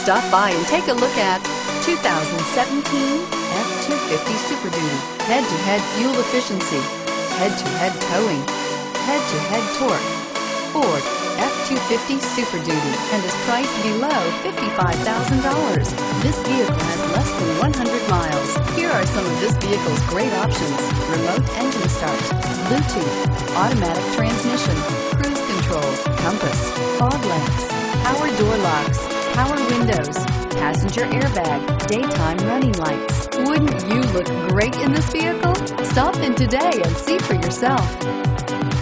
Stop by and take a look at 2017 F-250 Super Duty. Head-to-head fuel efficiency, head-to-head towing, head-to-head torque. Ford F-250 Super Duty and is priced below $55,000. This vehicle has less than 100 miles. Here are some of this vehicle's great options: remote engine start, Bluetooth, automatic transmission, cruise control, compass, fog lamps, power door locks, power windows, passenger airbag, daytime running lights. Wouldn't you look great in this vehicle? Stop in today and see for yourself.